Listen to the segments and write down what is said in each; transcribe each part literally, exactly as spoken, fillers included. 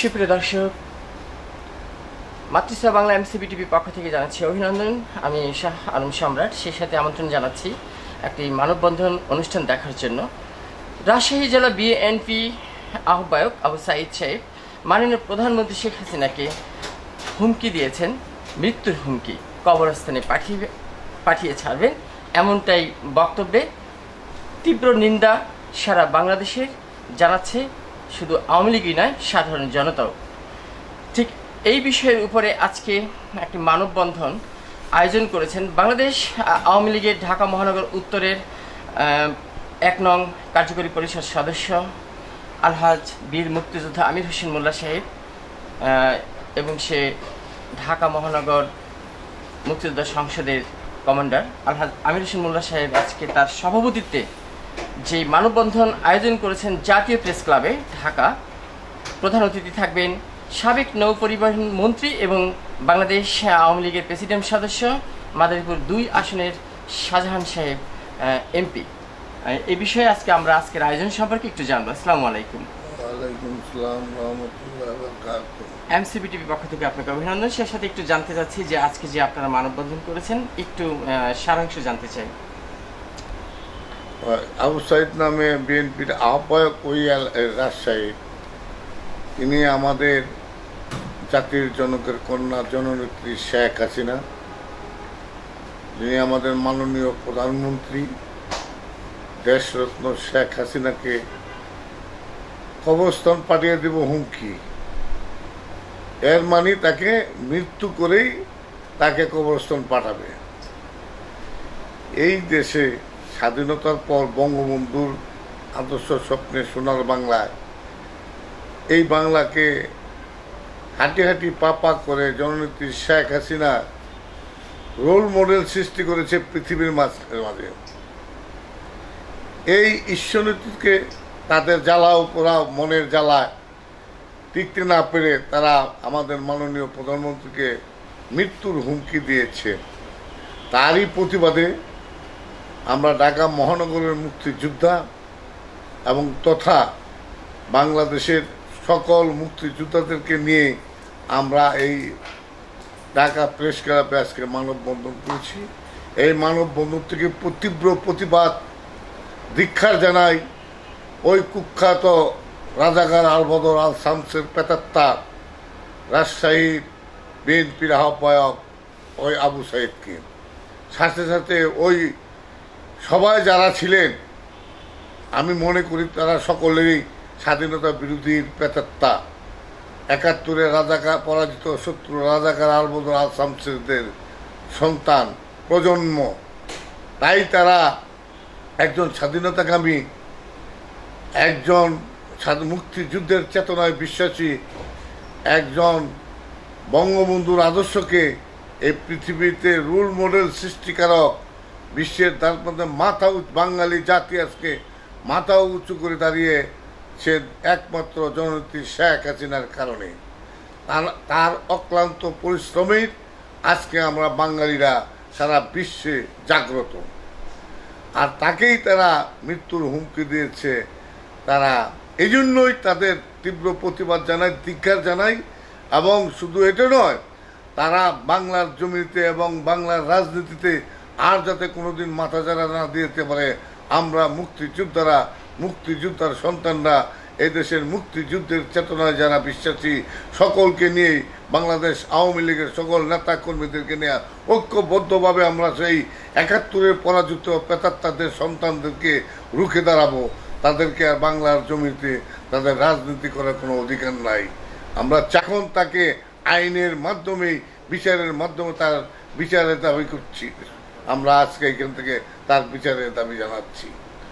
সুপ্রিয় দর্শক, মাতৃসা Bangla MCB TV পক্ষ থেকে জানাচ্ছি অভিনন্দন। আমি শাহ আলম সম্রাট, সেই সাথে আমন্ত্রণ জানাচ্ছি একটি মানববন্ধন অনুষ্ঠান দেখার জন্য। রাজশাহী জেলা বিএনপি আহ্বায়ক আবু সাঈদ সাহেব মাননীয় প্রধানমন্ত্রী শেখ হাসিনাকে হুমকি দিয়েছেন, মৃত্যুর হুমকি, কবরস্থানে পাঠিয়ে পাঠিয়ে ছাড়বেন, এমনটাই বক্তব্যে তীব্র নিন্দা সারা বাংলাদেশের জানাচ্ছে শুধু আওয়ামী লীগই নয়, সাধারণ জনতাও। ঠিক এই বিষয়ের উপরে আজকে একটি মানববন্ধন আয়োজন করেছেন বাংলাদেশ আওয়ামী লীগের ঢাকা মহানগর উত্তরের এক নং কার্যকরী পরিষদ সদস্য আলহাজ বীর মুক্তিযোদ্ধা আমির হোসেন মোল্লা সাহেব, এবং সে ঢাকা মহানগর মুক্তিযোদ্ধা সংসদের কমান্ডার আলহাজ আমির হোসেন মোল্লা সাহেব আজকে তার সভাপতিত্বে যে মানববন্ধন আয়োজন করেছেন জাতীয় প্রেস ক্লাবে ঢাকা। প্রধান অতিথি থাকবেন সাবেক নৌ পরিবহন মন্ত্রী এবং বাংলাদেশ আওয়ামী লীগের প্রেসিডেন্ট সদস্য মাদারীপুর দুই আসনের শাহজাহান সাহেব এমপি। এই বিষয়ে আজকে আমরা আজকের আয়োজন সম্পর্কে একটু জানবো। আসসালামু আলাইকুম। ওয়ালাইকুম আসসালাম রাহমাতুল্লাহি ওয়া বারাকাতুহু। এমসিবি টিভি পক্ষ থেকে আপনাকে অভিনন্দন। সে সাথে একটু জানতে চাচ্ছি যে আজকে যে আপনারা মানববন্ধন করেছেন, একটু সারাংশ জানতে চাই। আবু সাঈদ নামে বিএনপির আহ্বায়ক ওই রাজশাহী, তিনি আমাদের জাতির জনকের কন্যা জননেত্রী শেখ হাসিনা, যিনি আমাদের মাননীয় প্রধানমন্ত্রী দেশরত্ন শেখ হাসিনাকে কবরস্থান পাঠিয়ে দেব হুমকি। এর মানে তাকে মৃত্যু করেই তাকে কবরস্থান পাঠাবে। এই দেশে স্বাধীনতার পর বঙ্গবন্ধুর আদর্শ স্বপ্নে সোনার বাংলায়, এই বাংলাকে হাঁটি হাঁটি পা পা করে জননেত্রী শেখ হাসিনা রোল মডেল সৃষ্টি করেছে পৃথিবীর মাঝে। এই ঈশ্বরনীতিকে তাদের জ্বালাও পোড়া মনের জ্বালায় টিকতে না পেরে তারা আমাদের মাননীয় প্রধানমন্ত্রীকে মৃত্যুর হুমকি দিয়েছে। তারই প্রতিবাদে আমরা ঢাকা মহানগরের মুক্তিযোদ্ধা এবং তথা বাংলাদেশের সকল মুক্তিযোদ্ধাদেরকে নিয়ে আমরা এই ঢাকা প্রেস ক্লাবে আজকে মানববন্ধন করেছি। এই মানববন্ধন থেকে তীব্র প্রতিবাদ ধিক্কার জানাই ওই কুখ্যাত রাজাকার আলবদর আল শামসের প্রেতাত্মা রাজশাহীর বিএনপির আহ্বায়ক ওই আবু সাঈদকে, সাথে সাথে ওই সবাই যারা ছিলেন, আমি মনে করি তারা সকলেরই স্বাধীনতা বিরোধীর প্রেতাত্মা, একাত্তরে রাজাকার পরাজিত শত্রু রাজাকার আলবদর আল শামসেরদের সন্তান প্রজন্ম। তাই তারা একজন স্বাধীনতাকামী, একজন মুক্তিযুদ্ধের চেতনায় বিশ্বাসী, একজন বঙ্গবন্ধুর আদর্শকে এই পৃথিবীতে রোল মডেল সৃষ্টিকারক, বিশ্বের তার মধ্যে মাথা বাঙালি জাতি আজকে মাথা উঁচু করে দাঁড়িয়ে সে একমাত্র জননেত্রী শেখ হাসিনার কারণে। তার অক্লান্ত পরিশ্রমের আজকে আমরা বাঙালিরা সারা বিশ্বে জাগ্রত। আর তাকেই তারা মৃত্যুর হুমকি দিয়েছে। তারা এই জন্যই তাদের তীব্র প্রতিবাদ জানায়, ধিক্কার জানায়। এবং শুধু এটা নয়, তারা বাংলার জমিতে এবং বাংলার রাজনীতিতে আর যাতে কোনোদিন মাথাচাড়া না দিতে পারে, আমরা মুক্তিযোদ্ধারা, মুক্তিযোদ্ধার সন্তানরা, এই দেশের মুক্তিযুদ্ধের চেতনায় যারা বিশ্বাসী, সকলকে নিয়ে বাংলাদেশ আওয়ামী লীগের সকল নেতা কর্মীদেরকে নিয়ে ঐক্যবদ্ধভাবে আমরা সেই একাত্তরের পরাজিত প্রেতাত্মাদের সন্তানদেরকে রুখে দাঁড়াবো। তাদেরকে আর বাংলার জমিতে তাদের রাজনীতি করার কোনো অধিকার নাই। আমরা এখন তাকে আইনের মাধ্যমে, বিচারের মাধ্যমে তার বিচারের দাবি করছি। আমরা আজকে এখান থেকে তার বিচারের দাবি জানাচ্ছি।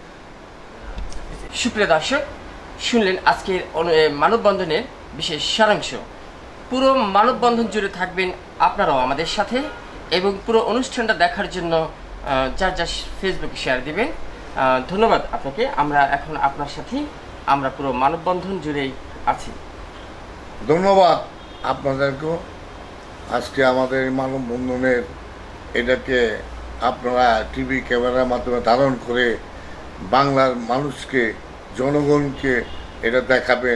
সুপ্রিয় দর্শক, শুনলেন আজকের মানববন্ধনের বিশেষ সারাংশ। পুরো মানববন্ধন জুড়ে থাকবেন আপনারাও আমাদের সাথে, এবং পুরো অনুষ্ঠানটা দেখার জন্য যার যার ফেসবুকে শেয়ার দিবেন। ধন্যবাদ আপনাকে। আমরা এখন আপনার সাথেই আমরা পুরো মানববন্ধন জুড়েই আছি। ধন্যবাদ আপনাদেরকেও। আজকে আমাদের এই মানববন্ধনের এটাকে আপনারা টিভি ক্যামেরার মাধ্যমে ধারণ করে বাংলার মানুষকে, জনগণকে এটা দেখাবেন।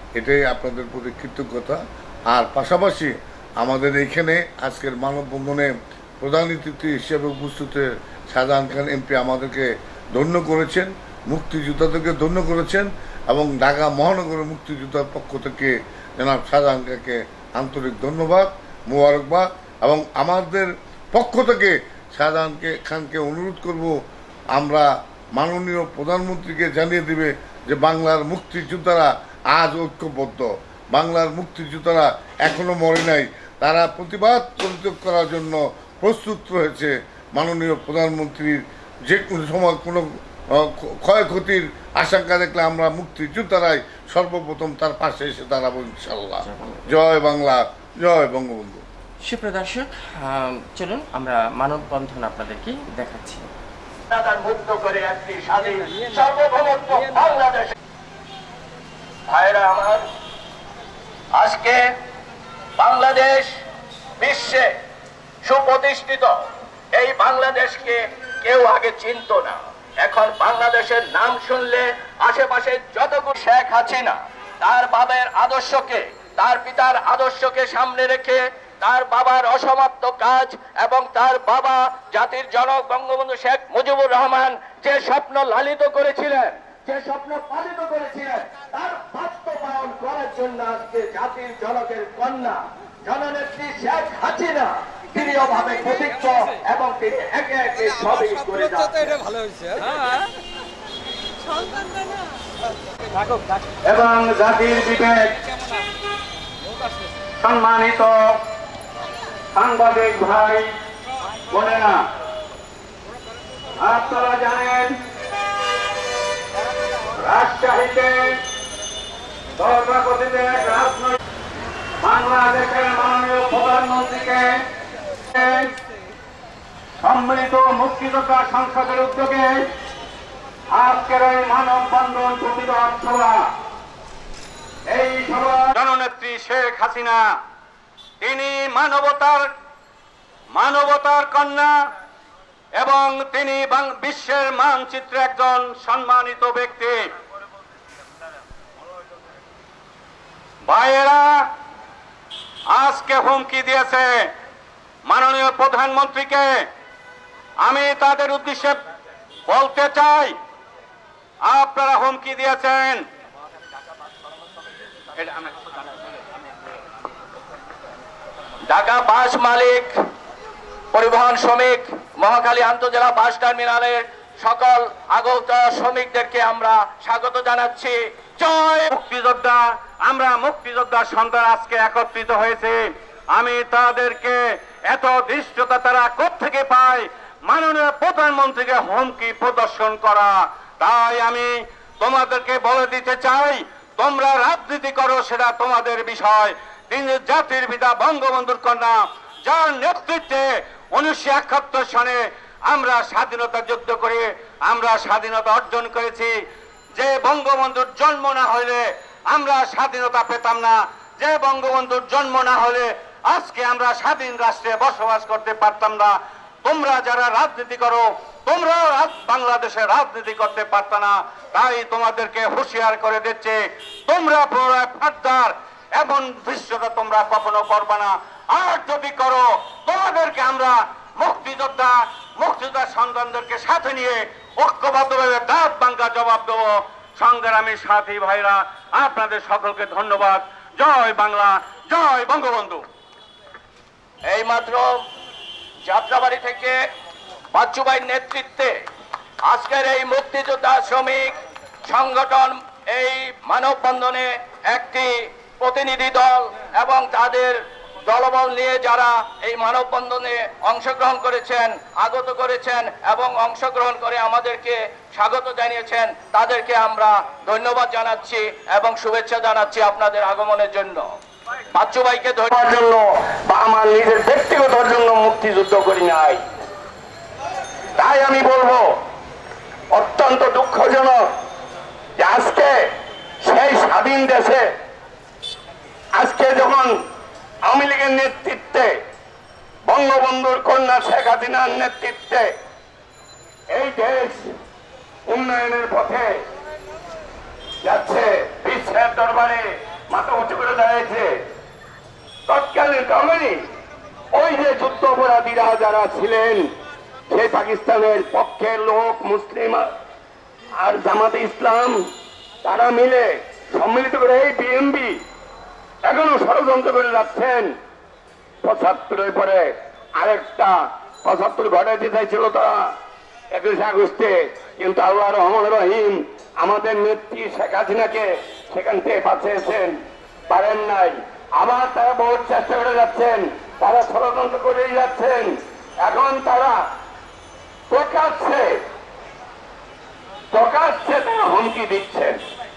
এটাই আপনাদের প্রতি কৃতজ্ঞতা। আর পাশাপাশি আমাদের এইখানে আজকের মানববন্ধনে প্রধান অতিথি হিসেবে উপস্থিত শাহজাহান খান এমপি আমাদেরকে ধন্য করেছেন, মুক্তিযোদ্ধাদেরকে ধন্য করেছেন এবং ঢাকা মহানগরের মুক্তিযোদ্ধার পক্ষ থেকে জনাব শাহজাহান খানকে আন্তরিক ধন্যবাদ, মোবারকবাদ। এবং আমাদের পক্ষ থেকে শাহজাহানকে খানকে অনুরোধ করব, আমরা মাননীয় প্রধানমন্ত্রীকে জানিয়ে দিবে যে বাংলার মুক্তিযোদ্ধারা আজ ঐক্যবদ্ধ, বাংলার মুক্তিযোদ্ধারা এখনো মরে নাই, তারা প্রতিবাদ করার জন্য প্রস্তুত রয়েছে। মাননীয় প্রধানমন্ত্রীর যে কোনো সময় কোনো ক্ষয়ক্ষতির আশঙ্কা দেখলে আমরা মুক্তিযোদ্ধারাই সর্বপ্রথম তার পাশে এসে দাঁড়াবো ইনশাল্লাহ। জয় বাংলা, জয় বঙ্গবন্ধু। সুপ্রদর্শক, চলুন আমরা মানববন্ধন আপনাদেরকে দেখাচ্ছি। মুক্ত করে একটি স্বাধীন সার্বভৌমত্ব বাংলাদেশ। ভাইরা আমার, আজকে বাংলাদেশ বিশ্বে সুপ্রতিষ্ঠিত, এই বাংলাদেশকে কেউ আগে চিনত না। এখন বাংলাদেশের নাম শুনলে আশেপাশে যতগুলো শেখ হাসিনা তার বাবার আদর্শকে, তার পিতার আদর্শকে সামনে রেখে তার বাবার অসমাপ্ত কাজ এবং তার বাবা জাতির জনক বঙ্গবন্ধু শেখ মুজিবুর রহমান যে স্বপ্ন লালিত করেছিলেন, যে স্বপ্ন পালিত করেছিলেন, তার বাস্তবায়ন করার জন্য আজকে জাতির জনকের কন্যা জননেত্রী শেখ হাসিনা দৃঢ়ভাবে প্রতিজ্ঞ এবং তিনি একে একে সবই করে যাচ্ছেন। এবং জাতির বিবেক সম্মানিত সাংবাদিক ভাই বোনেরা, আপনারা জানেন রাজশাহীতে রাজনৈতিক বাংলাদেশের মাননীয় প্রধানমন্ত্রীকে সম্মিলিত মুক্তিযোদ্ধা সংসদের উদ্যোগে আজকের এই মানববন্ধন প্রতিবাদ সভা, এই সভা জননেত্রী শেখ হাসিনা, তিনি মানবতার মানবতার কন্যা এবং তিনি বিশ্বের মানচিত্রে একজন সম্মানিত ব্যক্তি। ভাইয়েরা, আজকে হুমকি দিয়েছে মাননীয় প্রধানমন্ত্রীকে। আমি তাদের উদ্দেশ্যে বলতে চাই, আপনারা হুমকি দিয়েছেন ঢাকা বাস মালিক, পরিবহন শ্রমিক, মহাখালী আন্তজেলা বাস টার্মিনালের সকল আগত শ্রমিকদেরকে আমরা স্বাগত জানাচ্ছি। জয় মুক্তিযোদ্ধা। আমরা মুক্তিযোদ্ধা সন্তান আজকে একত্রিত হয়েছে। আমি তাদেরকে এত ধৃষ্টতা তারা কোত্থেকে পায় মাননীয় প্রধানমন্ত্রীকে হুমকি প্রদর্শন করা। তাই আমি তোমাদেরকে বলে দিতে চাই, তোমরা রাজনীতি করো সেটা তোমাদের বিষয়। তিনি জাতির পিতা বঙ্গবন্ধুর কন্যা, যার নেতৃত্বে উনিশশো একাত্তর সনে আমরা স্বাধীনতা যুদ্ধ করে আমরা স্বাধীনতা অর্জন করেছি। যে বঙ্গবন্ধুর জন্ম না হলে আমরা স্বাধীনতা পেতাম না, যে বঙ্গবন্ধুর জন্ম না হলে আজকে আমরা স্বাধীন রাষ্ট্রে বসবাস করতে পারতাম না। তোমরা যারা রাজনীতি করো, তোমরাও বাংলাদেশে রাজনীতি করতে পারত না। তাই তোমাদেরকে হুঁশিয়ার করে দিচ্ছে, তোমরা ফাঁদার এমন দৃশ্যটা তোমরা কখনো করবে না। আর যদি করো, তোমাদেরকে আমরা মুক্তিযোদ্ধা মুক্তিযোদ্ধা সন্তানদেরকে সাথে নিয়ে ঐক্যবদ্ধভাবে দাঁত ভাঙ্গা জবাব দেবো। সংগ্রামী সাথী ভাইরা, আপনাদের সকলকে ধন্যবাদ। জয় বাংলা, জয় বঙ্গবন্ধু। এই মাত্র যাত্রাবাড়ি থেকে বাচ্চু ভাইয়ের নেতৃত্বে আজকের এই মুক্তিযোদ্ধা শ্রমিক সংগঠন এই মানববন্ধনে একটি প্রতিনিধি দল এবং তাদের দলবল নিয়ে যারা এই মানববন্ধনে অংশগ্রহণ করেছেন, আগত করেছেন এবং অংশগ্রহণ করে আমাদেরকে স্বাগত জানিয়েছেন, তাদেরকে আমরা ধন্যবাদ জানাচ্ছি এবং শুভেচ্ছা জানাচ্ছি আপনাদের আগমনের জন্য। বাচ্চু ভাইকে ধন্যবাদ জন্য বা আমার নিজের ব্যক্তিগত জন্য মুক্তিযুদ্ধ করি নাই। তাই আমি বলবো, অত্যন্ত দুঃখজনক যে আজকে সেই স্বাধীন দেশে আজকে যখন আওয়ামী লীগের নেতৃত্বে, বঙ্গবন্ধুর কন্যা শেখ হাসিনার নেতৃত্বে এই দেশ উন্নয়নের পথে যাচ্ছে, বিশ্বের দরবারে মাথা উঁচু করে দাঁড়িয়েছে। তৎকালীন কারণে ওই যে যুদ্ধ অপরাধীরা যারা ছিলেন সেই পাকিস্তানের পক্ষের লোক মুসলিম আর জামাতে ইসলাম তারা মিলে সম্মিলিত করে এই বিএনপি এখনো ষড়যন্ত্র করে যাচ্ছেন। পঁচাত্তরের পরে আরেকটা পঁচাত্তর ঘটাইতে চাইছিল তারা একুশে আগস্টে, কিন্তু আল্লাহ রহমান রহিম আমাদের নেত্রী শেখ হাসিনাকে সেখান থেকে বাঁচিয়েছেন, পারেন নাই। আবার তারা বহুত চেষ্টা করে যাচ্ছেন, তারা ষড়যন্ত্র করেই যাচ্ছেন। এখন তারা প্রকাশ্যে প্রকাশ্যে তারা হুমকি দিচ্ছেন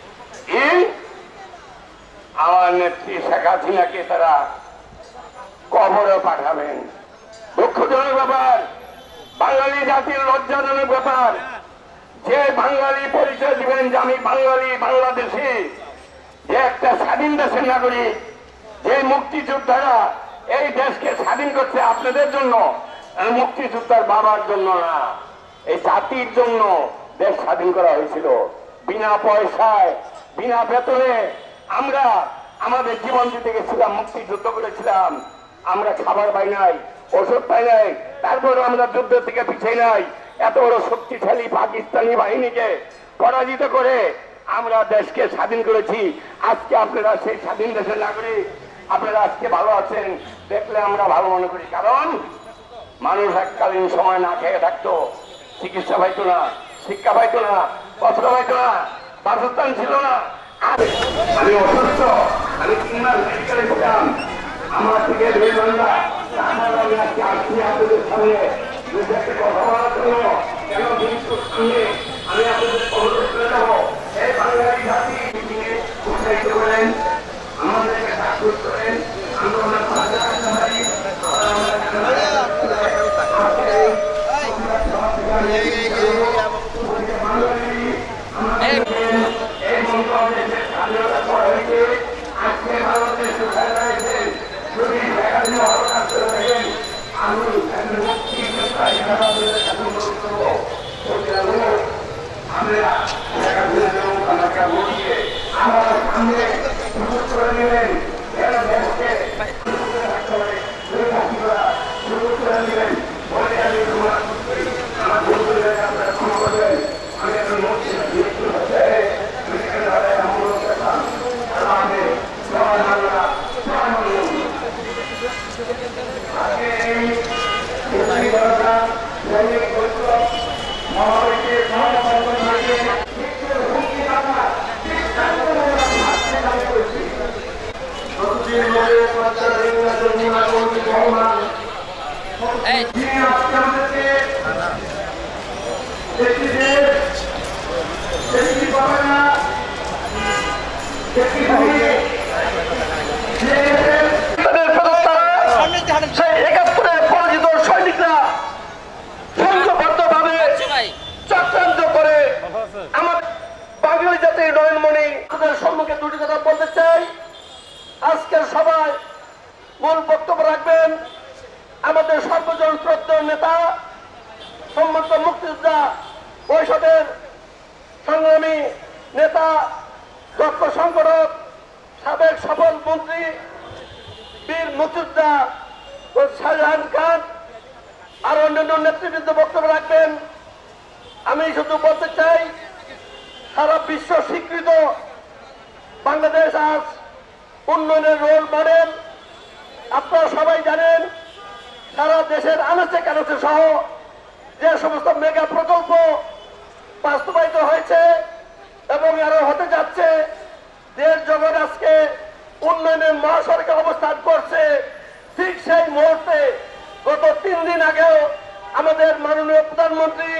আমার নেত্রী শেখ হাসিনাকে তারা কবরে পাঠাবেন। দুঃখজনক ব্যাপার, বাঙালি জাতির লজ্জাজনক ব্যাপার। যে বাঙালি পরিচয় দিবেন যে আমি বাঙালি বাংলাদেশি, যে একটা স্বাধীন দেশের নাগরিক, যে মুক্তিযোদ্ধারা এই দেশকে স্বাধীন করছে আপনাদের জন্য, মুক্তিযোদ্ধার বাবার জন্য না, এই জাতির জন্য দেশ স্বাধীন করা হয়েছিল। বিনা পয়সায় বিনা বেতনে আমরা আমাদের জীবন দিতে গেছিলাম, মুক্তিযুদ্ধ করেছিলাম। আমরা খাবার পাই নাই, ওষুধ পাই নাই, তারপরে আমরা যুদ্ধ থেকে পিছিয়ে নাই। এত বড় শক্তিশালী পাকিস্তানি বাহিনীকে পরাজিত করে আমরা দেশকে স্বাধীন করেছি। আজকে আপনারা সেই স্বাধীন দেশের নাগরিক, আপনারা আজকে ভালো আছেন দেখলে আমরা ভালো মনে করি। কারণ মানুষ এককালীন সময় না খেয়ে থাকতো, চিকিৎসা পাইতো না, শিক্ষা পাইতো না, বস্ত্র পাইতো না, বাসস্থান ছিল না। আমি অসুস্থ, আমি তিন মাস মেডিকেলে ছিলাম, আমার থেকে দুই ঘন্টা আমি আজকে আসছি আপনাদের সামনে কথা বলার জন্য। কেন বিশ্বর সামনে আমি আপনাদের অনুরোধ করে যাবো, এই বাঙালি জাতি উৎসাহিত করেন, আমাদেরকে সাক্ষর করেন, আন্দোলনের পাশে আসতে পারি। আজকে ভারতের সুখায় রয়েছেন, যদি আমার সামনে করে নেবেন নেবেন বলে আমি আমার আপনারা ক্ষমা করবেন। আমি এখন একাত্তরে পরাজিত সৈনিকরা সংঘবদ্ধভাবে চক্রান্ত করে আমাদের বাঙালি জাতির নয়নমণি তাদের সম্মুখে দুটি কথা বলতে চাই। আজকের সভায় মূল বক্তব্য রাখবেন আমাদের সর্বজন শ্রদ্ধেয় নেতা, সম্মানিত মুক্তিযোদ্ধা পরিষদের সংগ্রামী নেতা, দক্ষ সংগঠক, সাবেক সফল মন্ত্রী, বীর মুক্তিযোদ্ধা শাহজাহান খান, আর অন্যান্য নেতৃবৃন্দ বক্তব্য রাখবেন। আমি শুধু বলতে চাই, সারা বিশ্ব স্বীকৃত বাংলাদেশ আজ উন্নয়নের রোল মডেল। আপনারা সবাই জানেন, সারা দেশের আনাচে কানাচে সহ যে সমস্ত মেগা প্রকল্প বাস্তবায়িত হয়েছে এবং আরো হতে যাচ্ছে, দেশ জগৎ আজকে উন্নয়নের মহাসড়কে অবস্থান করছে। ঠিক সেই মুহূর্তে গত তিন দিন আগেও আমাদের মাননীয় প্রধানমন্ত্রী,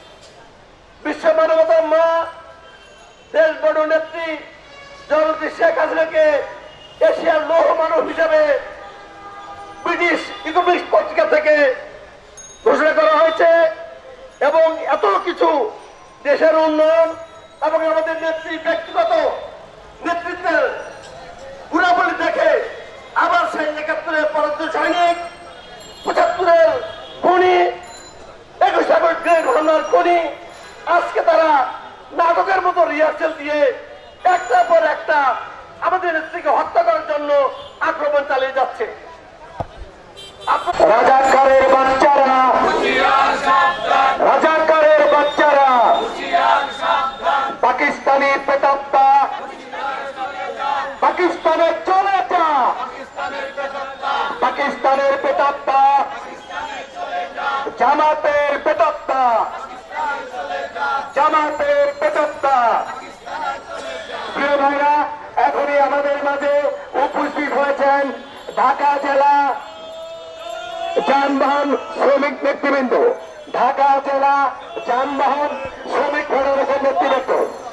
বিশ্ব মানবতার মা, দেশ বড় নেত্রী জননেত্রী শেখ হাসিনাকে এশিয়ার লৌহ মানব হিসাবে ব্রিটিশ ইকোনমিক্স পত্রিকা থেকে ঘোষণা করা হয়েছে। এবং এত কিছু দেশের উন্নয়ন এবং আমাদের নেত্রী ব্যক্তিগত নেতৃত্বের গুণাবলী দেখে আবার সেই একাত্তরের পরাজিত সৈনিক, পঁচাত্তরের খুনি, একুশ আগস্ট গ্রেড হামলার খুনি, আজকে তারা নাটকের মতো রিহার্সেল দিয়ে একটার পর একটা আমাদের নেত্রীকে হত্যা করার জন্য আক্রমণ চালিয়ে যাচ্ছে। রাজাকারের বাচ্চারা, রাজাকারের বাচ্চারা, পাকিস্তানি পেটাপ্পা, পাকিস্তানের চলে যা, পাকিস্তানের পেটাপ্পা, জামাতের পেটাপ্পা, জামাতের পেটাপ্পা। প্রিয় ভাইরা, এখনই আমাদের মাঝে উপস্থিত হয়েছেন ঢাকা জেলা যানবাহন শ্রমিক নেতৃবৃন্দ, ঢাকা জেলা যানবাহন শ্রমিক ফেডারেশন নেতৃবৃন্দ।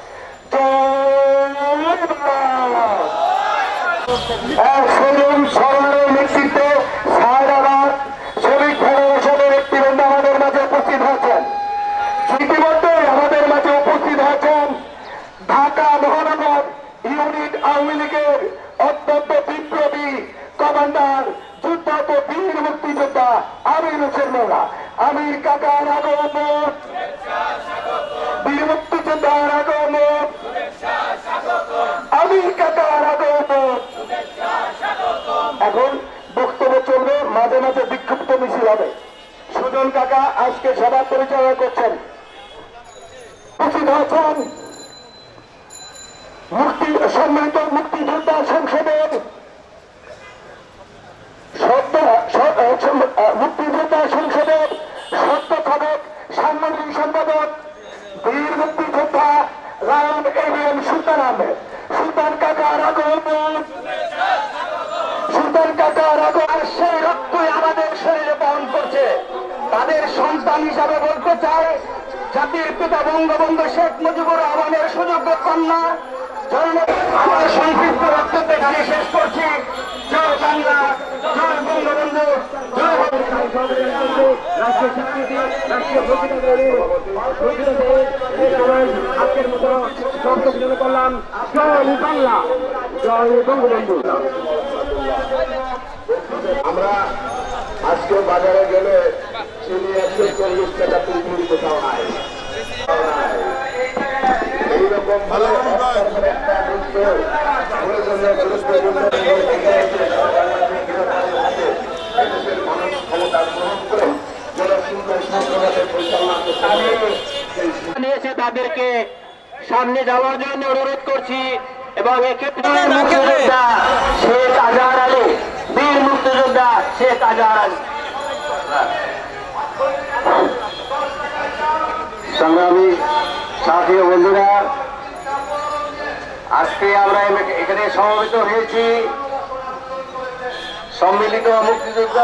সরকারের নেতৃত্বে সায়দাবাদ শ্রমিক ফেডারেশনের নেতৃবৃন্দ আমাদের মাঝে উপস্থিত হয়েছেন। ইতিমধ্যে আমাদের মাঝে উপস্থিত হয়েছেন ঢাকা মহানগর ইউনিট আওয়ামী লীগের অত্যন্ত বিপ্লবী কমান্ডার যুদ্ধাহত বীর মুক্তিযোদ্ধা আমির হোসেন মোল্লা। আমির কাকার আগমন, বীর মুক্তিযোদ্ধার আগমন, আমির কাকার আগমন। এখন বক্তব্য চলবে, মাঝে মাঝে বিক্ষিপ্ত মিছিল হবে। সুজন কাকা আজকে সভা পরিচালনা করছেন। উপস্থিত হয়েছেন মুক্তি সম্মিলিত মুক্তিযোদ্ধা সংসদের মুক্তিযোদ্ধা সংসদের সত্য খবর সাংগঠনিক সম্পাদক বীর মুক্তিযোদ্ধা রায়ন এভিএম সুলতান আহমেদ। সুলতান কাকার আগমন, সুলতান কাকার আগমন। সেই রক্তই আমাদের শরীরে বহন করছে। তাদের সন্তান হিসাবে বলতে চাই, জাতির পিতা বঙ্গবন্ধু শেখ মুজিবুর রহমানের সুযোগ্য কন্যা। আমার সংক্ষিপ্ত বক্তব্য এখানে শেষ করছি। জয় বাংলা, জয় বঙ্গবন্ধু, জয় আজকের মতো বক্তব্য করলাম। জয় বাংলা, জয় বঙ্গবন্ধু। আমরা আজকে বাজারে গেলে চিনি একশো চল্লিশ টাকা পিলপিল কোথাও নাই। এইরকম ভালো নিয়েছে তাদেরকে সামনে যাওয়ার জন্য অনুরোধ করছি। এবং এক্ষেত্রে শেখ আজহার আলী, বীর মুক্তিযোদ্ধা শেখ আজহার আলী। সংগ্রামী সাথী ও বন্ধুরা, আজকে আমরা এখানে সমবেত হয়েছি সম্মিলিত মুক্তিযোদ্ধা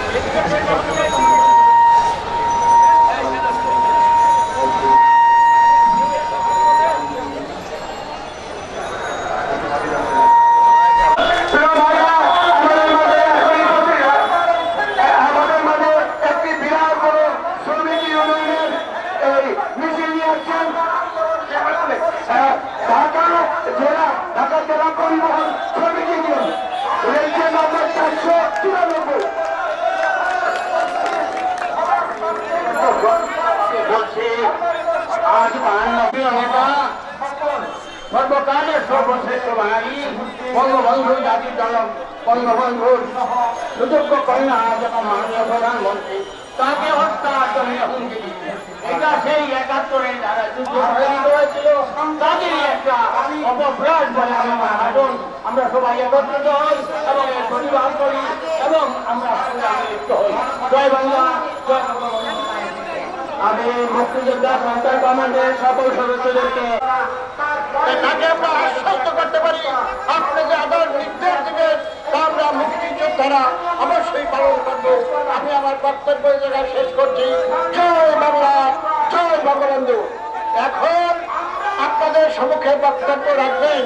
সর্বকালের সর্বশ্রেষ্ঠ বাঙালি বঙ্গবন্ধু জাতির জনক বঙ্গবন্ধুর সুযোগ্য কন্যা যখন মাননীয় প্রধানমন্ত্রী তাকে হত্যার জন্য হুমকি দিচ্ছে। এটা সেই একাত্তরে যারা যুদ্ধ হয়েছিল তাদেরই একটা অপপ্রয়াস বলে আমরা আমরা সবাই একত্রিত হই এবং এর প্রতিবাদ করি এবং আমরা লিপ্ত হই। জয় বাংলা, জয় বঙ্গবন্ধু। আমি মুক্তিযোদ্ধা সরকার কমান্ডের সকল সদস্যদেরকে তাকে আমরা আশ্বস্ত করতে পারি, আপনি যে আদার নির্দেশ দেবেন তা আমরা মুক্তিযোদ্ধারা অবশ্যই পালন করবো। আমি আমার বক্তব্য জায়গায় শেষ করছি। জয় বাংলা, জয় বঙ্গবন্ধু। এখন আপনাদের সম্মুখে বক্তব্য রাখবেন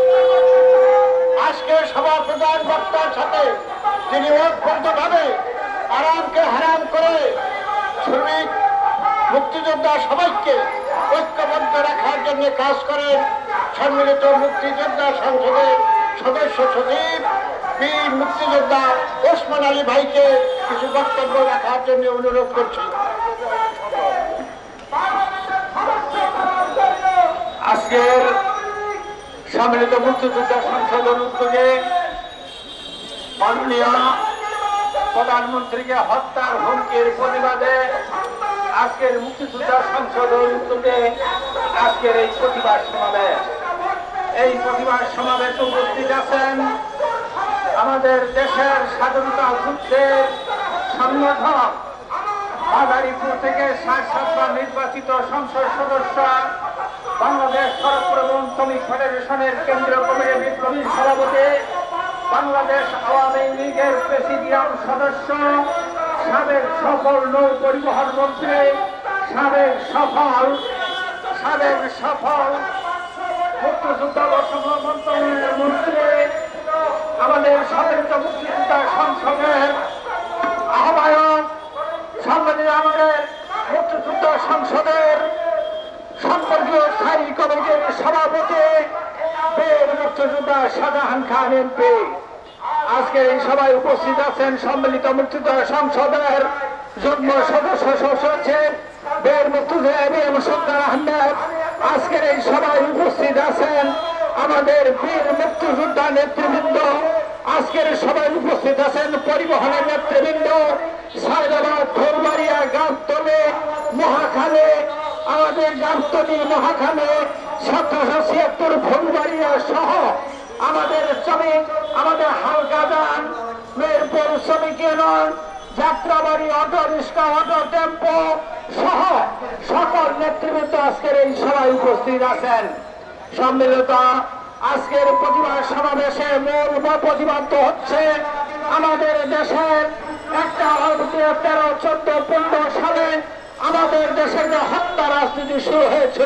আজকে সভা প্রধান বক্তার সাথে, তিনি ঐক্যবদ্ধভাবে আরামকে হারাম করে শ্রমিক মুক্তিযোদ্ধা সবাইকে ঐক্যবদ্ধ রাখার জন্য কাজ করেন সম্মিলিত মুক্তিযোদ্ধা সংসদের সদস্য সচিব বীর মুক্তিযোদ্ধা ওসমান আলী ভাইকে কিছু বক্তব্য রাখার জন্য অনুরোধ করছি। আজকের সম্মিলিত মুক্তিযোদ্ধা সংসদের উদ্যোগে মাননীয় প্রধানমন্ত্রীকে হত্যার হুমকির প্রতিবাদে আজকের মুক্তিযোদ্ধা সংসদের উদ্যোগে আজকের এই প্রতিবাদ সমাবেশ। এই প্রতিবাদ সমাবেশে উপস্থিত আছেন আমাদের দেশের স্বাধীনতা যুদ্ধের সংগঠক মাদারীপুর থেকে ষাট সাতবার নির্বাচিত সংসদ সদস্য, বাংলাদেশ সড়ক পরিবহন শ্রমিক ফেডারেশনের কেন্দ্রীয় কমিটির বিপ্লবী সভাপতি, বাংলাদেশ আওয়ামী লীগের প্রেসিডিয়াম সদস্য, সাবেক সফল নৌ পরিবহন মন্ত্রী, সাবেক সফল সাবেক সফল মুক্তিযোদ্ধা মন্ত্রণালয়ের মন্ত্রী, আমাদের সম্মিলিত মুক্তিযোদ্ধা সংসদের আহ্বায়ক, সম্মানিত আমাদের মুক্তিযোদ্ধা সংসদের সম্পর্কীয় স্থায়ী কমিটির সভাপতি বীর মুক্তিযোদ্ধা শাহজাহান খান এমপি। আজকে এই সভায় উপস্থিত আছেন সম্মিলিত মুক্তিযোদ্ধা সংসদের যুগ্ম সদস্য সচিব বীর মুক্তিযোদ্ধা A B M Sultan Ahmed. আজকের এই সভায় উপস্থিত আছেন আমাদের বীর মুক্তিযোদ্ধা নেতৃবৃন্দ। আজকের সভায় উপস্থিত আছেন পরিবহনের নেতৃবৃন্দ, সায়দাবাদ, ফুলবাড়িয়া, গাবতলী, মহাখালী, আমাদের গাবতলী, মহাখালী, সতেরোশো ছিয়াত্তর ফুলবাড়িয়া সহ আমাদের শ্রমিক, আমাদের হালকাদান, মেরপুর শ্রমিক union, Jatrabari, auto rickshaw, auto tempo সহ সকল নেতৃবৃন্দ আজকের এই সভায় উপস্থিত আছেন। সম্মিলিত আজকের প্রতিবাদ সমাবেশে মূল প্রতিবাদ হচ্ছে আমাদের দেশের একটা তেরো চোদ্দ পনেরো সালে আমাদের দেশের যে হত্যা রাজনীতি শুরু হয়েছিল,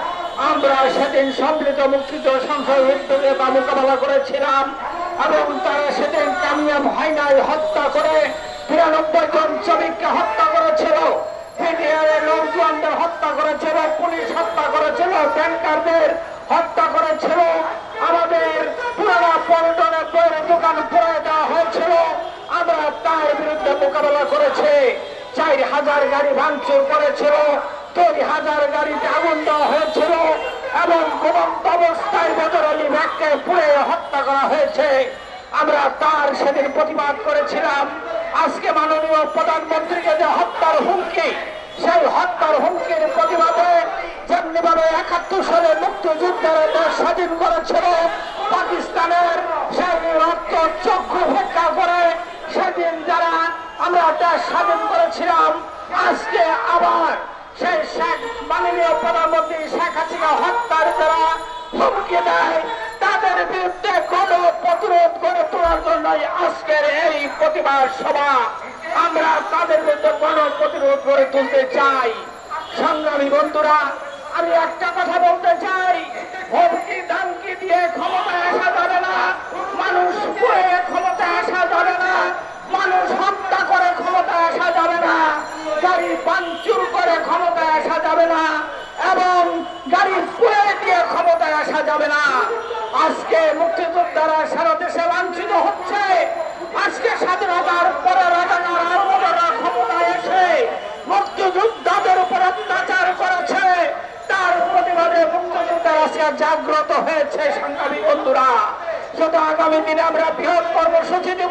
আমরা সেদিন সম্মিলিত মুক্তিযোদ্ধা সংসদ উদ্যোগে তা মোকাবেলা করেছিলাম এবং তারা সেদিন কামিয়াব হয় নাই। হত্যা করে তিরানব্বই জন শ্রমিককে হত্যা করেছিল, বিডিআরের নৌজওয়ানদের হত্যা করেছিল, পুলিশ হত্যা করেছিল, ব্যাংকারদের হত্যা করেছিল, আমাদের পুরানা পল্টনের বইয়ের দোকান পুড়িয়ে দেওয়া হয়েছিল। আমরা তার বিরুদ্ধে মোকাবেলা করেছি। চার হাজার গাড়ি ভাঙচুর করেছিল, দুই হাজার গাড়িতে আগুন দেওয়া হয়েছিল এবং ঘুমন্ত অবস্থায় বদর আলী ব্যাগকে পুড়ে হত্যা করা হয়েছে। আমরা তার সেদিন প্রতিবাদ করেছিলাম। আজকে মাননীয় প্রধানমন্ত্রীকে যে হত্যার হুমকি, সেই হত্যার হুমকির প্রতিবাদে যেমনিভাবে একাত্তর সালে মুক্তিযোদ্ধারা দেশ স্বাধীন করেছিল, পাকিস্তানের সেই রক্ত চক্ষু ভিক্ষা করে সেদিন যারা আমরা দেশ স্বাধীন করেছিলাম, আজকে আবার সেই শেখ মাননীয় প্রধানমন্ত্রী শেখ হাসিনা হত্যার যারা হুমকি দেয়, তাদের বিরুদ্ধে কোন প্রতিরোধ গড়ে তোলার জন্যই আজকের এই প্রতিবাদ সভা। আমরা তাদের বিরুদ্ধে কোন প্রতিরোধ গড়ে তুলতে চাই। সংগ্রামী বন্ধুরা, আমি একটা কথা বলতে চাই, হুমকি ধামকি দিয়ে ক্ষমতায় আসা যাবে না, মানুষ পুড়ে ক্ষমতায় আসা যাবে না, মানুষ হত্যা করে ক্ষমতায় আসা যাবে না, গাড়ি ভাঙচুর করে ক্ষমতায় আসা যাবে না এবং গাড়ি পুড়ে দিয়ে ক্ষমতায় আসা যাবে না। আজকে মুক্তিযোদ্ধারা সারা দেশে লাঞ্ছিত হচ্ছে। আজকে স্বাধীনতার পরে রাজাকার আরবরা ক্ষমতায় এসে মুক্তিযোদ্ধাদের উপর অত্যাচার করেছে, তার প্রতিবাদে মুক্তিযোদ্ধারা আজকে জাগ্রত হয়েছে। সংগ্রামী বন্ধুরা, শুধু আগামী দিনে আমরা বৃহৎ কর্মসূচি দেব।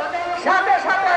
সাথে সাথে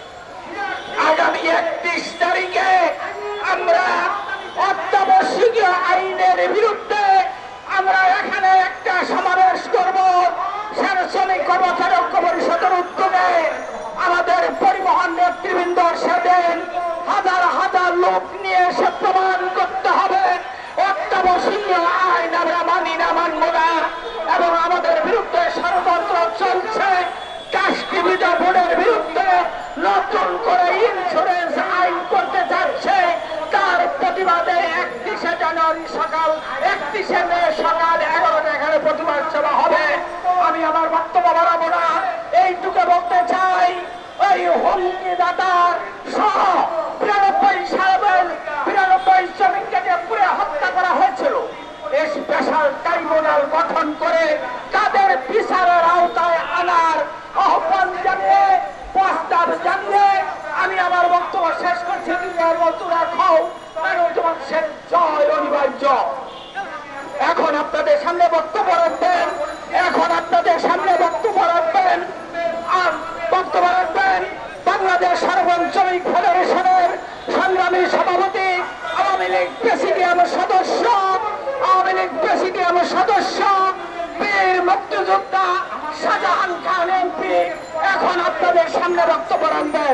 আগামী একত্রিশ তারিখে আমরা অত্যাবশ্যকীয় আইনের বিরুদ্ধে আমরা এখানে একটা সমাবেশ করব। শ্রমিক কর্মচারী ঐক্য পরিষদের উদ্যোগে আমাদের পরিবহন নেতৃবৃন্দ সেদিন হাজার হাজার লোক নিয়ে এসে প্রমাণ করতে হবে অত্যাবশ্যকীয় আইন আমরা মানি না, মানব না এবং আমাদের বিরুদ্ধে ষড়যন্ত্র চলছে। কাস্টডিবিটা বোর্ডের বিরুদ্ধে নতুন করে ইন্স্যুরেন্স আইন করতে যাচ্ছে, তার প্রতিবাদে একত্রিশে জানুয়ারি সকাল একত্রিশে মে সকাল এগারোটা এখানে প্রতিবাদ সভা হবে। আমি আমার বক্তব্য বাড়াবো না, এইটুকু বলতে চাই, ওই হুমকি দাতা সহ বিরানব্বই সালের বিরানব্বই শ্রমিককে পুড়ে হত্যা করা হয়েছিল। এই স্পেশাল ট্রাইব্যুনাল গঠন করে তাদের বিচারের আওতায় আনার আহ্বান জানিয়ে, প্রস্তাব জানিয়ে আমি আমার বক্তব্য শেষ করছি। দুনিয়ার বন্ধুরা খাও, কারণ তোমার শেষ জয় অনিবার্য। এখন এখন আপনাদের সামনে বক্তব্য রাখবেন এখন আপনাদের সামনে বক্তব্য রাখবেন আর বক্তব্য রাখবেন বাংলাদেশ সার্বজনীন ফেডারেশনের সংগ্রামী সভাপতি আওয়ামী লীগ প্রেসিডিয়াম সদস্য আওয়ামী লীগ প্রেসিডিয়াম সদস্য বীর মুক্তিযোদ্ধা শাহজাহান খান এমপি এখন আপনাদের সামনে বক্তব্য রাখবেন।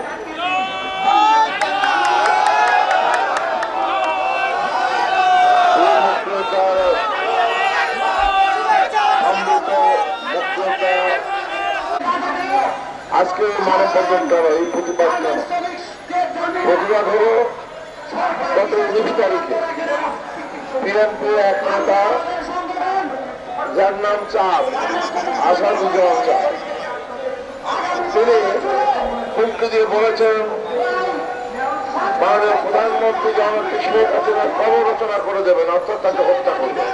আজকে মানববন্ধন করা এই প্রতিবাদ করা প্রতিবাদ হল গত উনিশ তারিখে বিএনপি এক নেতা যার নাম চাঁদ আসাদুজ্জামান চাঁদ তিনি হুমকি দিয়ে বলেছেন মাননীয় প্রধানমন্ত্রী জনকে শেখ হাসিনার খবর রচনা করে দেবেন অর্থাৎ তাকে হত্যা করবেন।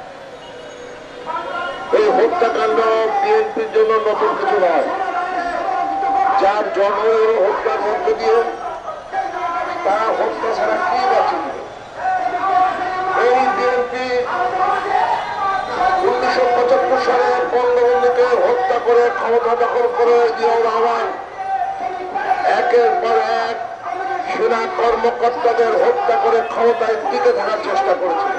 এই হত্যাকাণ্ড বিএনপির জন্য নতুন কিছু নয়, যার জন্ম হল হত্যার মধ্য দিয়ে তারা হত্যা ছাড়া কি বাঁচে। এই বিএনপি উনিশশো পঁচাত্তর সালে বঙ্গবন্ধুকে হত্যা করে ক্ষমতা দখল করে জিয়াউর রহমান একের পর এক সেনা কর্মকর্তাদের হত্যা করে ক্ষমতায় টিকে থাকার চেষ্টা করেছিল।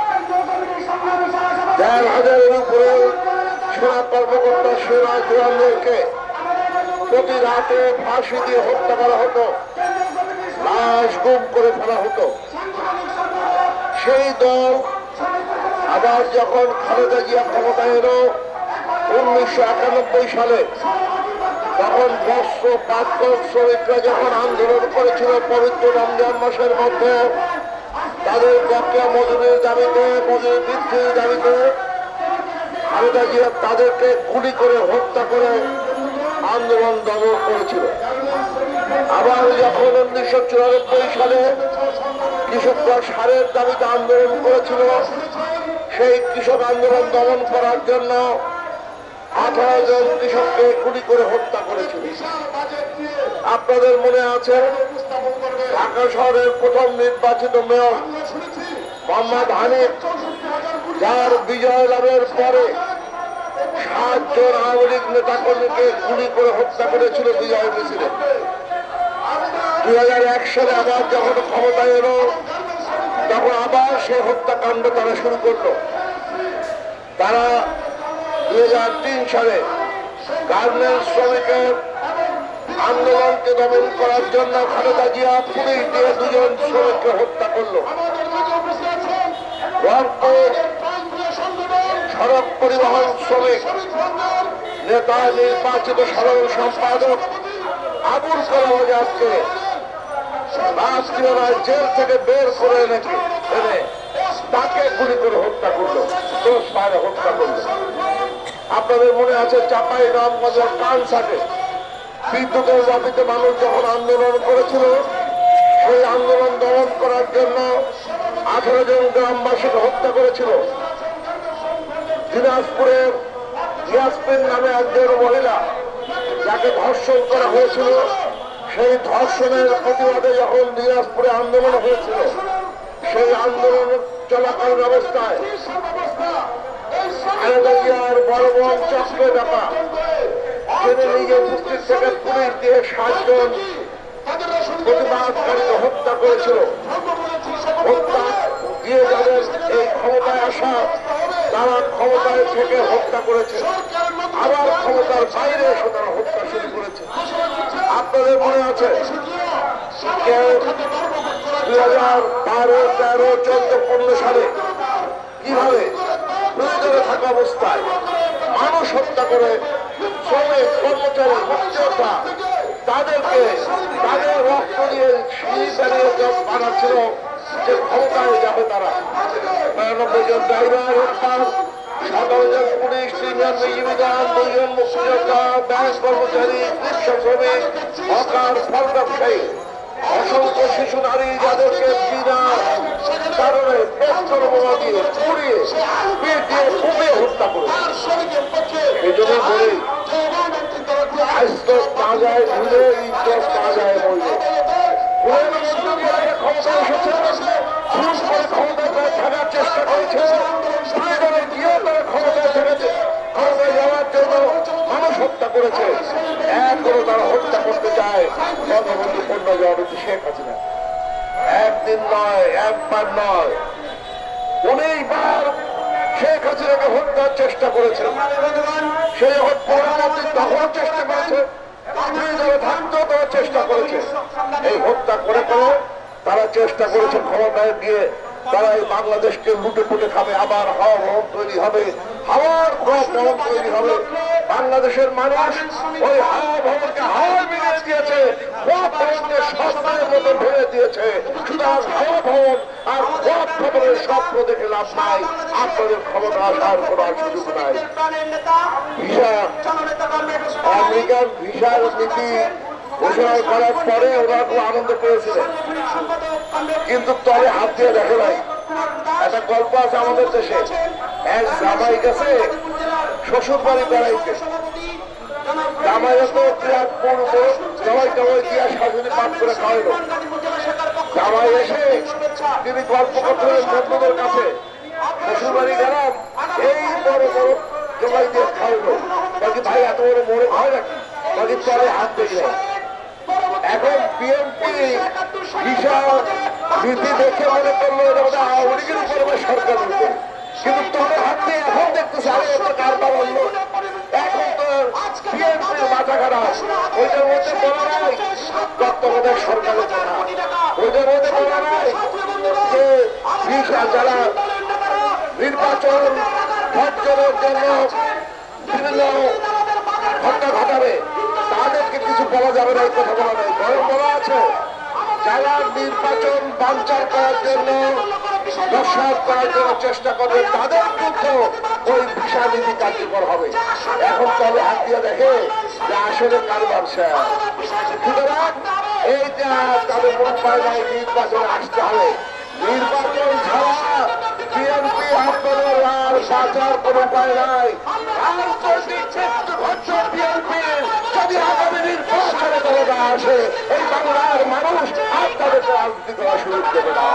দেড় হাজারের উপরে সেনা কর্মকর্তা সেনা জওয়ানদেরকে প্রতি রাতে ফাঁসি দিয়ে হত্যা করা হতো, লাশ গুম করে ফেলা হতো। সেই দল আবার যখন খালেদা জিয়া ক্ষমতায় এলো উনিশশো একানব্বই সালে, তখন বস্ত্র পাটকল শ্রমিকরা যখন আন্দোলন করেছিল পবিত্র রমজান মাসের মধ্যে তাদের বকেয়া মজুরির দাবিতে মজুরি বৃদ্ধির দাবিতে খালেদা জিয়া তাদেরকে গুলি করে হত্যা করে আন্দোলন দমন করেছিল। আবার যখন উনিশশো চুরানব্বই সালে কৃষকরা সারের দাবিতে আন্দোলন করেছিল, সেই কৃষক আন্দোলন দমন করার জন্য আঠারো জন কৃষককে গুলি করে হত্যা করেছিল। আপনাদের মনে আছে ঢাকা শহরের প্রথম নির্বাচিত মেয়র মোহাম্মদ হানিফ, যার বিজয় লাভের পরে সাতজন আওয়ামী লীগ নেতা কর্মীকে গুলি করে হত্যা করেছিল বিজয় মিছিলে। দুই হাজার এক সালে আবার যখন ক্ষমতায় এলো তখন আবার সে হত্যাকাণ্ড তারা শুরু করলো। তারা দুই হাজার তিন সালে গার্মেন্টস শ্রমিকের আন্দোলনকে দমন করার জন্য খালেদা জিয়া পুলিশ দিয়ে দুজন শ্রমিককে হত্যা করলো। রংপুর সড়ক পরিবহন শ্রমিক নেতা নির্বাচিত সাধারণ সম্পাদক আবুল কালাম আজাদকে রাষ্ট্রীয় জেল থেকে বের করে এনেছে এনে তাকে গুলি করে হত্যা করলো, দোষ পায়ে হত্যা করলো। আপনাদের মনে আছে চাপাই রামগঞ্জের কানসাটে বিদ্যুতের দাবিতে মানুষ যখন আন্দোলন করেছিল, সেই আন্দোলন দমন করার জন্য আঠারো জন গ্রামবাসীকে হত্যা করেছিল। দিনাজপুরের ইয়াসমিন নামে একজন মহিলা যাকে ধর্ষণ করা হয়েছিল, সেই ধর্ষণের প্রতিবাদে যখন দিনাজপুরে আন্দোলন হয়েছিল, সেই আন্দোলন চলাকালীন অবস্থায় খালেদা জিয়ার বড় বোন চক্রে ডাকা তিনি নিজে উপস্থিত থেকে পুলিশ দিয়ে সাতজন প্রতিবাদকারীকে হত্যা করেছিল। হত্যা দিয়ে যাদের এই ক্ষমতায় আসা তারা ক্ষমতায় থেকে হত্যা করেছে, আবার ক্ষমতার বাইরে এসে তারা হত্যা শুরু করেছে। আপনাদের মনে আছে কেউ দুই হাজার বারো তেরো চোদ্দ পনেরো সালে কিভাবে প্রয়োজনে থাকা অবস্থায় মানুষ হত্যা করে শ্রমিক কর্মচারী মুক্তিযোদ্ধা তাদেরকে তাদের রক্ত দিয়ে সিঁড়ি চালিয়ে বানাচ্ছিল যে ক্ষমতায় যাবে তারা। নিরানব্বই জন ড্রাইভার হত্যা, সাতান্ন জন পুলিশ, তিনজন বিজিবিদান, দুইজন মুক্তিযোদ্ধা, ব্যাংক কর্মচারী, রিক্সা শ্রমিক, হকার, ফল ব্যবসায়ী, অসংখ্য শিশু নারী যাদেরকে বিনা কারণে পেট্রোল বোমা দিয়ে পুড়িয়ে পেট দিয়ে ফুমিয়ে হত্যা করে। এই জন্য বলি আজকে তাজায় ধুলে ইজ্জত তাজায় মরবে। ক্ষমতা এসেছে, ক্ষমতা থাকার চেষ্টা করেছে। হত্যা করেছে, এখনো তারা হত্যা করতে চায় বঙ্গবন্ধু কন্যা জননেত্রী শেখ হাসিনা। একদিন নয়, একবার নয়, অনেকবার শেখ হাসিনাকে হত্যার চেষ্টা করেছে। সেই হত্যা তখন চেষ্টা করেছে, থাকতেও তারা চেষ্টা করেছে। এই হত্যা করে করে তারা চেষ্টা করেছে ক্ষমতায় গিয়ে তারা এই বাংলাদেশকে লুটে পুটে খাবে, আবার হাওয়া ভবন তৈরি হবে, হাওয়ার ভবন তৈরি হবে। বাংলাদেশের মানুষ ওই হাওয়া ভবনকে হাওয়া মিলিয়ে দিয়েছে, খোয়াব ভবনকে স্বপ্নের মতো ভেঙে দিয়েছে। সুতরাং হাওয়া ভবন আর খোয়াব ভবনের স্বপ্ন দেখে লাভ নাই, আপনাদের ক্ষমতা আসার কোন সুযোগ নাই। ভিসা আমেরিকান ভিসার নীতি ঘোষণা করার পরে ওরা খুব আনন্দ পেয়েছিলেন, কিন্তু তবে হাত দিয়ে দেখে নাই। একটা গল্প আছে আমাদের দেশে, এক জামাই গেছে শ্বশুর বাড়ি বেড়াইতে, জামাই তো বিরাট পূর্ব জামাই জামাই দিয়া শাশুড়ি পাঠ করে খাওয়াইল। জামাই এসে তিনি গল্প করছিলেন বন্ধুদের কাছে, শ্বশুর বাড়ি গেলাম, এই বড় বড় জমাই দিয়ে খাওয়াইল। বাকি ভাই এত বড় মোড়ক হয় নাকি? বাকি তলে হাত দেখে এখন বিএনপি ভিসা নীতি দেখে মনে করলো এটা বোধ হয় আওয়ামী লীগের উপরে সরকার উপরে, কিন্তু তলে হাত দিয়ে এখন দেখতেছে আরে এটা কারবার হলো। এখন তো বিএনপির মাথা খারাপ, ওইটার মধ্যে বলা নাই তত্ত্বাবধায়ক সরকারের কথা, ওইটার মধ্যে বলা নাই যে ভিসা যারা নির্বাচন ভোটের জন্য বিভিন্ন ঘটনা ঘটাবে তাদেরকে কিছু বলা যাবে না, এই কথা বলা নেই। বরং বলা আছে যারা নির্বাচন বানচাল করার জন্য দর্শক করার জন্য চেষ্টা করবে তাদের বিরুদ্ধে ওই ভিসা নীতি কার্যকর হবে। এখন তবে হাত দিয়ে দেখে যে আসলে কারবার শেষ। সুতরাং এইটা তাদের কোনো উপায় নাই, নির্বাচনে আসতে হবে। নির্বাচন ছাড়া বিএনপি আপনাদের আর বাঁচার কোনো উপায় নাই। যদি আগামী নির্বাচনে দলটা আসে এই বাংলার মানুষ আপনাদেরকে রাজনীতি করার সুযোগ দেবে না।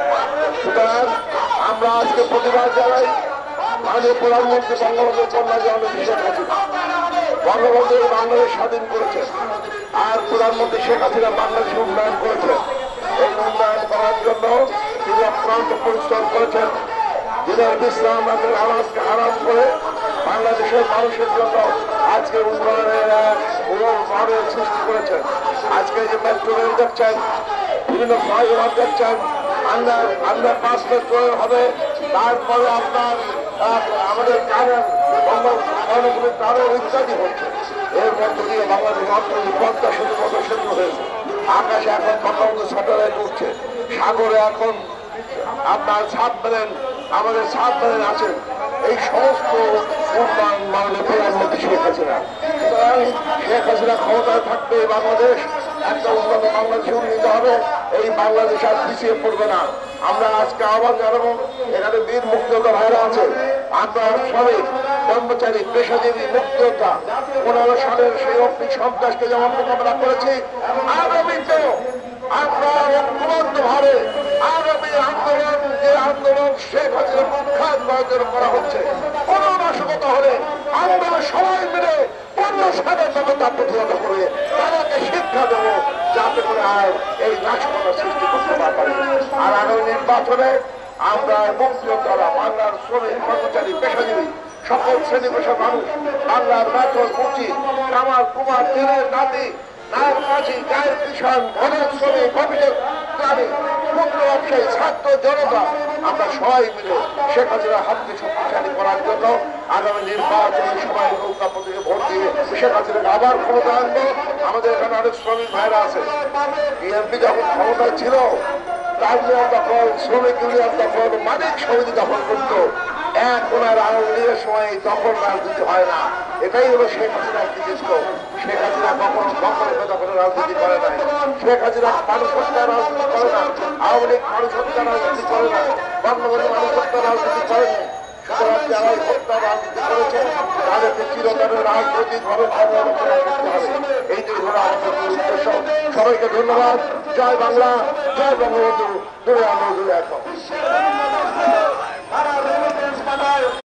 সুতরাং আমরা আজকে প্রতিবাদ জানাই মাননীয় প্রধানমন্ত্রী বঙ্গবন্ধু কন্যা জননেত্রী শেখ হাসিনা। বঙ্গবন্ধু বাংলাদেশ স্বাধীন করেছেন, আর প্রধানমন্ত্রী শেখ হাসিনা বাংলাদেশ উন্নয়ন করেছেন। এই উন্নয়ন করার জন্য তিনি অক্লান্ত পরিশ্রম করেছেন। দিনের বিশ্রাম রাতের আওয়াজকে আরাম করে বাংলাদেশের মানুষের জন্য আজকে উন্নয়নের উন্নয়নের সৃষ্টি করেছেন। আজকে যে মেট্রো রেল দেখছেন, বিভিন্ন ফ্লাইওভার দেখছেন, আন্ডার আন্ডার পাস মেট্রো হবে, তারপরে আপনার আমাদের কারেন্ট অনেকগুলো কারণ ইত্যাদি হচ্ছে। এর মধ্য দিয়ে বাংলাদেশ অর্থনীতি পদ্মা সেতু মতো সেতু হয়েছে, আকাশে এখন বঙ্গবন্ধু স্যাটেলাইট উঠছে, সাগরে এখন আপনার সাবমেরিন আমাদের সাবমেরিন আছেন। এই সমস্ত উন্নয়ন মাননীয় প্রধানমন্ত্রী শেখ হাসিনা। সুতরাং শেখ হাসিনা ক্ষমতায় থাকবে বাংলাদেশ একটা উন্নত বাংলাদেশ উন্নীত হবে, এই বাংলাদেশ আর পিছিয়ে পড়বে না। আমরা আজকে আহ্বান জানাবো, এখানে বীর মুক্তিযোদ্ধা ভাইরা আছে, আপনার শ্রমিক কর্মচারী পেশাজীবী মুক্তিযোদ্ধা পনেরো সালের সেই অগ্নি সন্ত্রাসকে যেমন মোকাবেলা করেছি, আগামীতেও আমরা ঐক্যবদ্ধ ভাবে আগামী আন্দোলন যে আন্দোলন শেখ হাসিনা উৎখাত করার জন্য করা হচ্ছে, কোন নাশকতা হলে আমরা সবাই মিলে অন্য স্বাধীনতা প্রতিহত করে তাদেরকে শিক্ষা দেব, যাতে করে আর এই নাশকতা সৃষ্টি করতে না পারে। আর আগামী নির্বাচনে আমরা মুক্তিযোদ্ধারা, বাংলার শ্রমিক কর্মচারী পেশাজীবী সকল শ্রেণী পেশার মানুষ, বাংলার মেথর মুচি কামার কুমার জেলের নাতি নায়ক মাঝি গায়ের কিষান ঘরের শ্রমিক অভিযোগ গ্রামী ক্ষুদ্র ব্যবসায়ী ছাত্র জনতা আমরা সবাই মিলে শেখ হাসিনার হাতকে শক্তিশালী করার জন্য আগামী নির্বাচনের সময় নৌকা প্রতীকে ভোট দিয়ে শেখ হাসিনাকে আবার ক্ষমতা আনবো। আমাদের এখানে অনেক শ্রমিক ভাইরা আছে, বিএনপি যখন ক্ষমতায় ছিল তার ইউনিয়ন দখল, শ্রমিক ইউনিয়ন দখল, মালিক সমিতি দখল করতো। এখন আর আওয়ামী লীগের সময় দখল রাজনীতি হয় না, এটাই হলো শেখ হাসিনার কৃতিত্ব। শেখ হাসিনা কখনো দখলের দখলের রাজনীতি করে নাই, শেখ হাসিনা মানুষ হত্যার রাজনীতি করে না, আওয়ামী লীগ মানুষ হত্যার রাজনীতি করে না, বঙ্গবন্ধু মানুষ হত্যার রাজনীতি করেনি। সুতরাং যারা হত্যা রাজনীতি করেছে তাদেরকে চিরতরের রাজনৈতিক ভাবে ক্ষমতা করতে হবে, এইটাই হলো আমাদের উদ্দেশ্য। সবাইকে ধন্যবাদ। জয় বাংলা, জয় বঙ্গবন্ধু, দূরে আমরা দূরে এখন।